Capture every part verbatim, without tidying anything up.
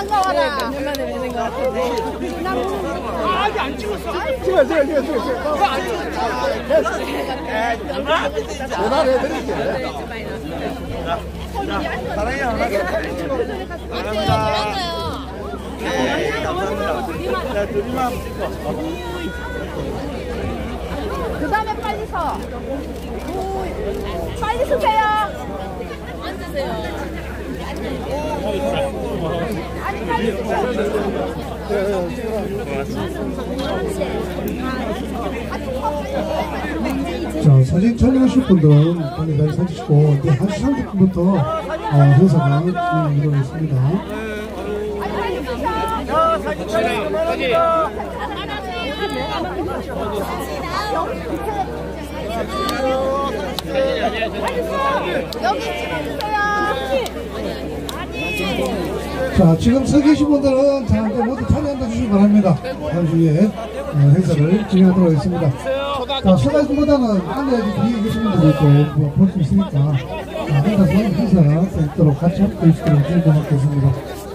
반가워라. 몇 년 만에 뵈는 것 같은데. 아, 아직 안 찍었어. 찍어, 찍어, 찍어, 찍어. 찍어. 안 찍었어. 전화를 해드릴게. 사랑해, 하나. 감사합니다. 네, 감사합니다. 자, 둘이만 찍어. 그 다음에 빨리 서. 빨리 서세요. 앉으세요. 아니, 빨리 서세요. 자, 사진 촬영하실 분들은 빨리 잘 사주시고, 이제 한 시 삼십 분부터 어, 행사가 이루어졌습니다. 자, 사진 촬영 그만합니다. 여기 찍어주세요. 자, 지금 서 계신 분들은 자, 모두 자리 앉아주시기 바랍니다. 잠시 후에 어, 행사를 진행하도록 하겠습니다. 자, 서 계신 분들은 앉아야지 뒤에 계신 분들도 있고 뭐, 볼 수 있으니까 자, 앉아서 행사 있도록 같이 함께 해주시도록 진행하겠습니다.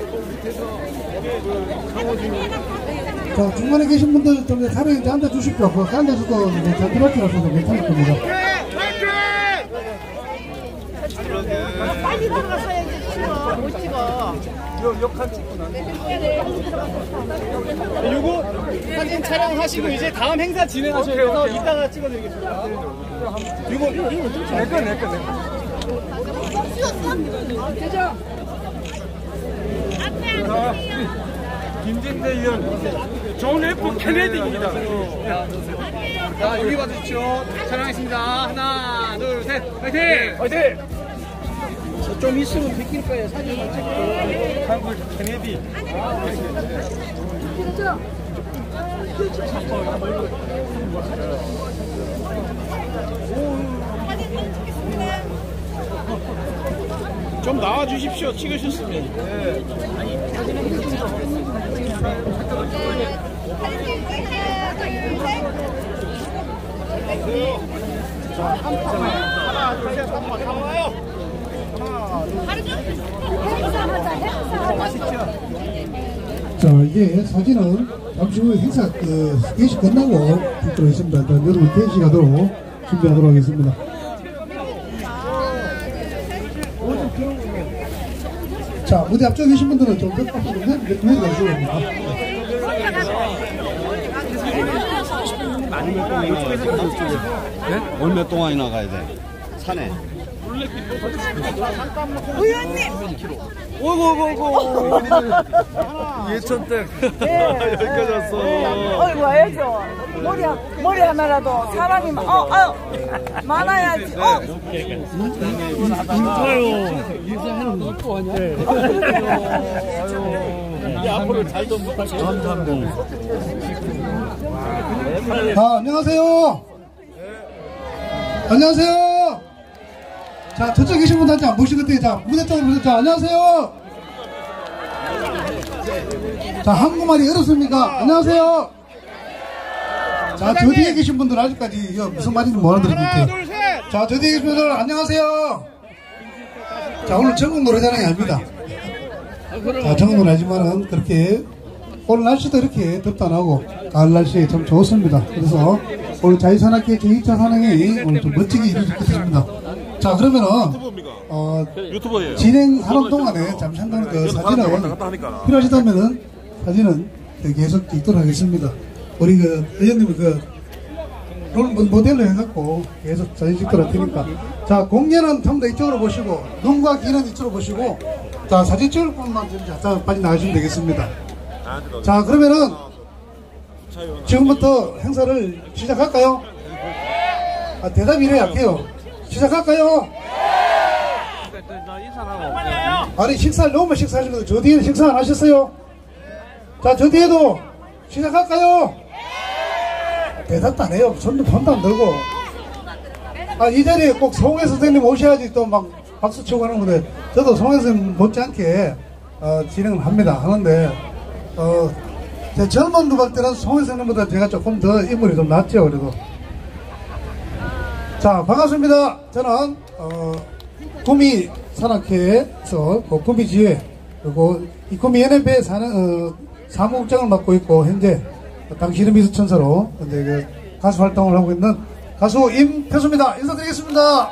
자, 중간에 계신 분들 좀 자리에 이제 앉아주십시오. 그 앉아서도 잘 들어가셔도 괜찮을 겁니다. 빨리 들어갔어야지. 찍어. 못 찍어. 욕한 찍구나. 요거 사진 촬영하시고 이제 다음 행사 진행하셔야 돼서 이따가 찍어드리겠습니다. 이거 이거 이거 내꺼 내꺼 내꺼. 김진태 의원, 존 F 케네디입니다. 자, 여기 봐주십시오. 촬영하겠습니다. 하나, 둘, 셋, 화이팅! 화이팅! 좀 있으면 비킬 거예요. 사진만 찍고. 한국 케네디. 좀 나와 주십시오. 찍으셨으면. 네. 자, 하나, 둘, 셋, 한 번 나와요. 자, 이제 사진은 잠시 후에 행사 그 게시 끝나고 찍도록 하겠습니다. 일단 여러분 게시하도록 준비하도록 하겠습니다. 자, 무대 앞쪽에 계신 분들은 좀 몇 바퀴 좀 해주셔야 됩니다. 네? 얼마 동안이나 가야 돼? 산에. 의원님! 오고, 오고, 오고. 예천댁. 여기까지 왔어. 어이 와야죠. 머리, 머리 하나라도 사람이, 어, 어, 많아야지. 어. 인사요. 인사해놓은 거 또 하냐? 네. 앞으로 잘도 못하게. 감사합니다. 아, 안녕하세요. 안녕하세요. 자, 저쪽에 계신 분들한테 안 보시거든요. 자, 무대 쪽으로 보세요. 자, 안녕하세요. 자, 한국말이 어렵습니까? 안녕하세요. 자, 저 뒤에 계신 분들 아직까지 무슨 말인지 못 알아들었는데. 자, 저 뒤에 계신 분들 안녕하세요. 자, 오늘 전국 노래자랑이 아닙니다. 자, 전국 노래지만은 그렇게 오늘 날씨도 이렇게 덥도 안 하고 가을 날씨에 참 좋습니다. 그래서 오늘 자유산악회 제이 차 산행이 오늘 좀 멋지게 이루어졌습니다. 자, 그러면은 어, 진행하는 동안에 잠시 한 번 그 사진을 필요하시다면은 사진은 계속 찍도록 하겠습니다. 우리 그 의원님은 그 롤 모델로 해갖고 계속 사진 찍도록 할 테니까. 자, 공연은 전부 다 이쪽으로 보시고 눈과 귀는 이쪽으로 보시고 자, 사진 찍을 분만 자, 빨리 나가시면 되겠습니다. 자, 그러면은 지금부터 행사를 시작할까요? 아, 대답이 이래 약해요. 시작할까요? 아니, 식사를 너무 식사하시거든요. 저 뒤에는 식사 안 하셨어요? 자, 저 뒤에도 시작할까요? 대답도 안 해요. 손도 손도 안 들고. 아, 이 자리에 꼭 송혜 선생님 오셔야지 또 막 박수 치고 가는 건데, 저도 송혜 선생님 못지않게 어, 진행을 합니다. 하는데, 어, 제 젊은 누박 때는 송혜 선생님보다 제가 조금 더 인물이 좀 낫죠, 그래도. 자, 반갑습니다. 저는 어, 구미 산악회에서 그 구미지회 그리고 이코미 연예배 사는, 어, 사무국장을 맡고 있고, 현재 당신의 미소천사로 현재 그 가수 활동을 하고 있는 가수 임태수입니다. 인사드리겠습니다.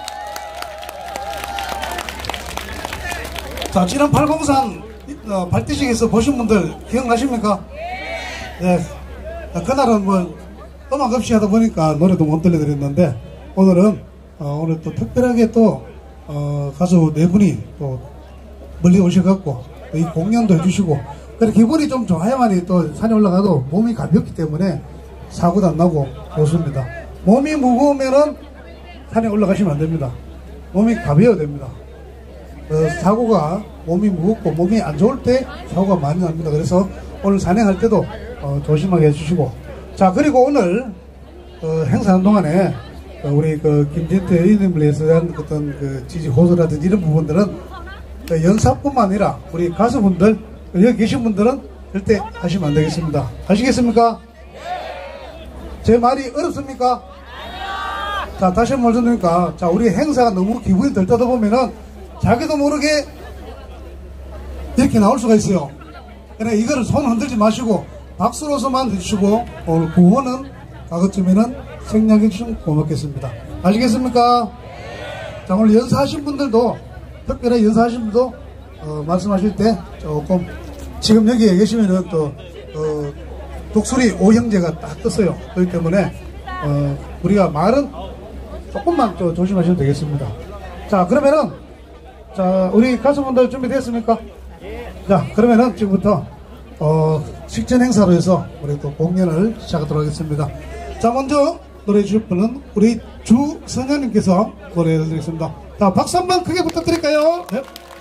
자, 지난 팔공산 어, 발대식에서 보신 분들 기억나십니까? 네. 자, 그날은 뭐 음악 없이 하다 보니까 노래도 못 들려드렸는데 오늘은 어, 오늘 또 특별하게 또 어, 가수 네 분이 또 멀리 오셔갖고 또 이 공연도 해주시고 그래 기분이 좀 좋아야만이 또 산에 올라가도 몸이 가볍기 때문에 사고도 안 나고 좋습니다. 몸이 무거우면은 산에 올라가시면 안 됩니다. 몸이 가벼워야 됩니다. 어, 사고가 몸이 무겁고 몸이 안 좋을 때 사고가 많이 납니다. 그래서 오늘 산행할 때도 어, 조심하게 해주시고 자 그리고 오늘 어, 행사하는 동안에 어, 우리 그 김진태 의원님을 위해서 한 어떤 그 지지 호소라든지 이런 부분들은 그 연사뿐만 아니라 우리 가수분들 여기 계신 분들은 절대 하시면 안 되겠습니다. 아시겠습니까? 제 말이 어렵습니까? 자 다시 한번 말씀드리니까 자 우리 행사가 너무 기분이 들떠다 보면은 자기도 모르게 이렇게 나올 수가 있어요. 그래 이거를 손 흔들지 마시고 박수로서만 해주시고 오늘 구호는 가급적이면은 생략해 주시면 고맙겠습니다. 아시겠습니까? 자 오늘 연사하신 분들도 특별히 연사하신 분도 어, 말씀하실 때 조금 지금 여기에 계시면은 또 어, 독수리 오형제가 딱 떴어요. 그렇기 때문에 어, 우리가 말은 조금만 또 조심하시면 되겠습니다. 자 그러면은 자 우리 가수분들 준비됐습니까? 자 그러면은 지금부터 어, 식전 행사로 해서 우리 또 공연을 시작하도록 하겠습니다. 자 먼저 노래해 주실 분은 우리 주선현님께서 노래해 드리겠습니다. 자 박수 한번 크게 부탁드릴까요? 네.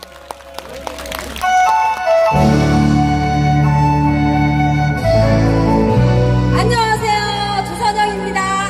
안녕하세요. 주선영입니다.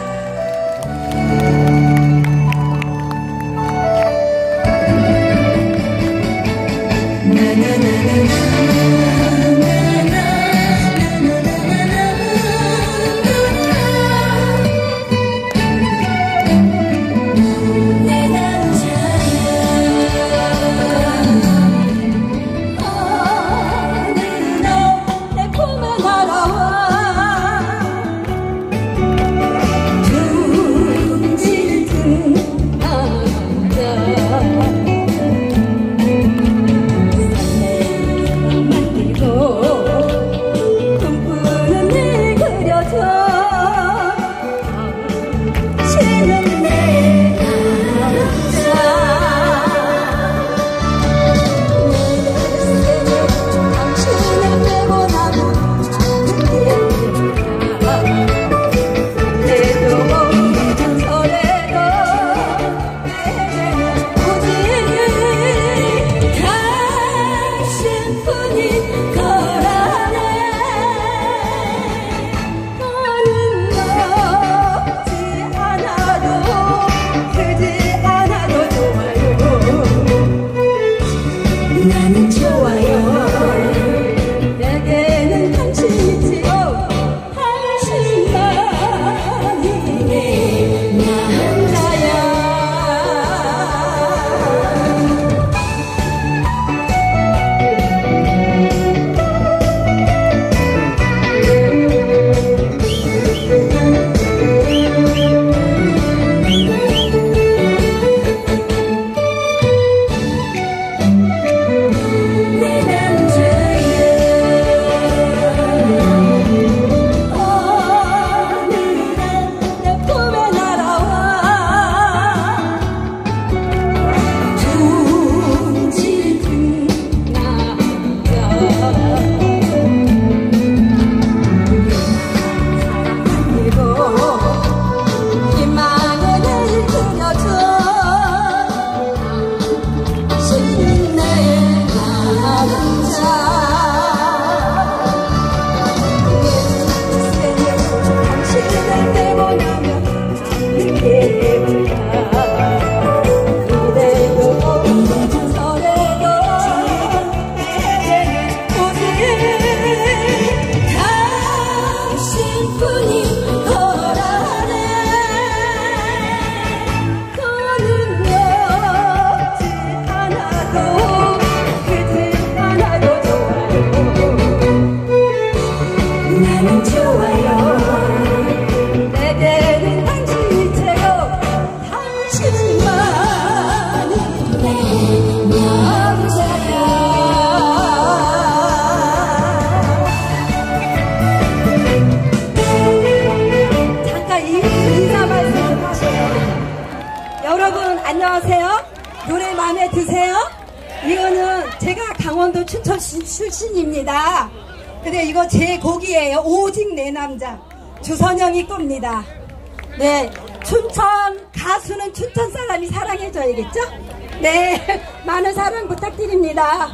제가 강원도 춘천 시- 출신입니다. 근데 이거 제 곡이에요. 오직 내 남자. 주선영이 겁니다. 네, 춘천 가수는 춘천 사람이 사랑해줘야겠죠? 네, 많은 사랑 부탁드립니다.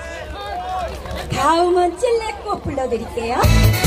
다음은 찔레꽃 불러드릴게요.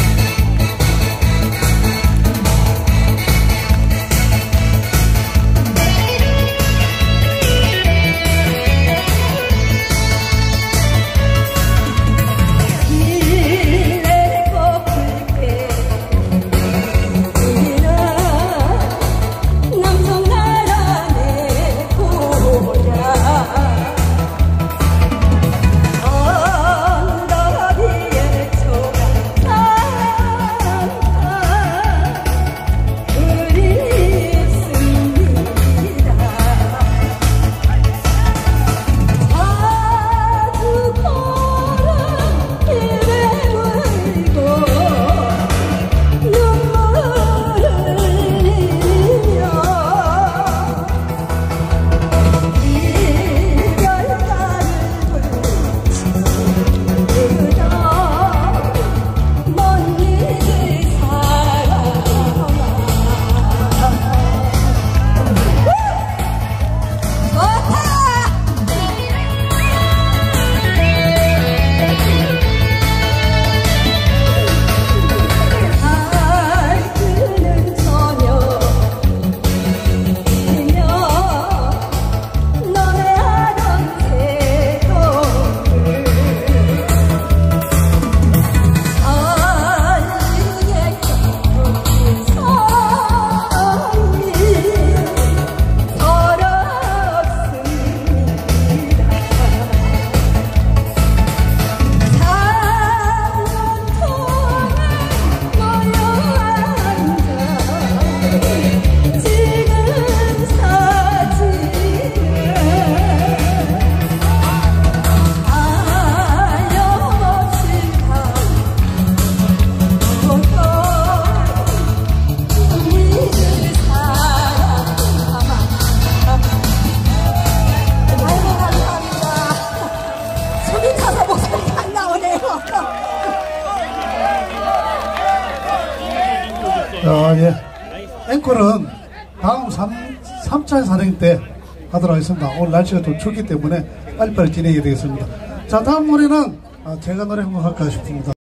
어, 예. 앵콜은 다음 삼 차 사령 때 하도록 하겠습니다. 오늘 날씨가 좀 춥기 때문에 빨리빨리 진행해야 되겠습니다. 자, 다음 노래는 제가 노래 한번 할까 싶습니다.